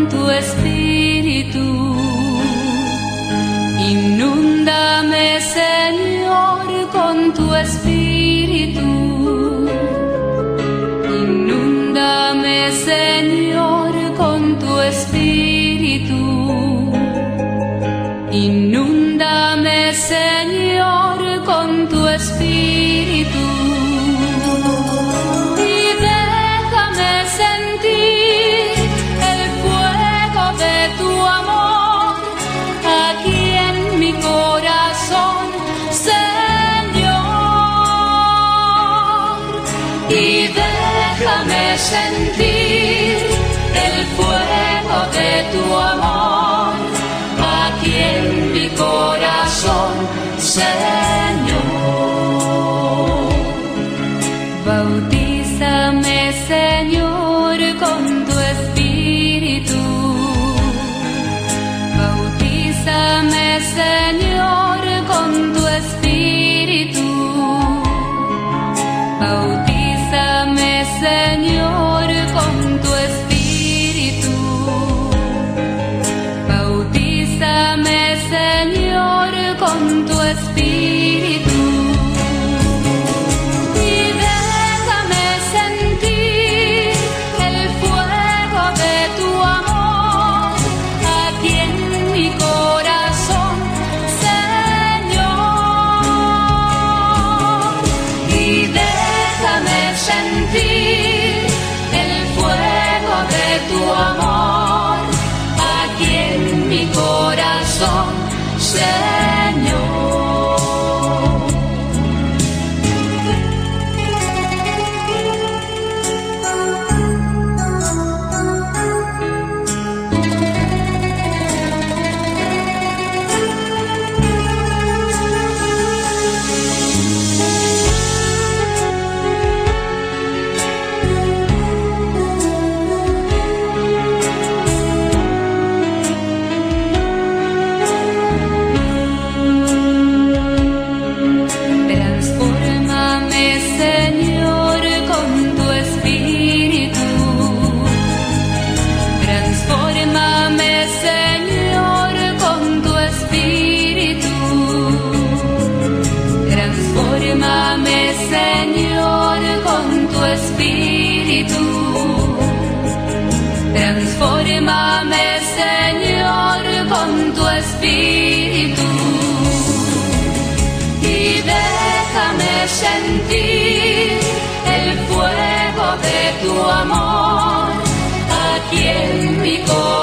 tu espíritu. Inúndame, Señor, con tu espíritu. Inúndame, Señor, con tu espíritu. Inúndame, Señor, con tu espíritu. Y déjame sentir el fuego de tu amor aquí en mi corazón, Señor. Y déjame sentir el fuego de tu amor aquí en mi corazón, Señor. Bautízame, Señor, con tu espíritu. Bautízame, Señor, con tu espíritu. Bautízame, Señor, con tu espíritu. Bautízame, Señor, con tu espíritu. Y déjame sentir el fuego de tu amor aquí en mi corazón, Señor. Y déjame sentir el fuego de tu amor aquí en mi corazón, Señor. Transfórmame, Señor, con tu espíritu. Transfórmame, Señor, con tu espíritu. Transfórmame, Señor, con tu espíritu. Transfórmame, Señor, con tu espíritu. Y déjame sentir el fuego de tu amor aquí en mi corazón.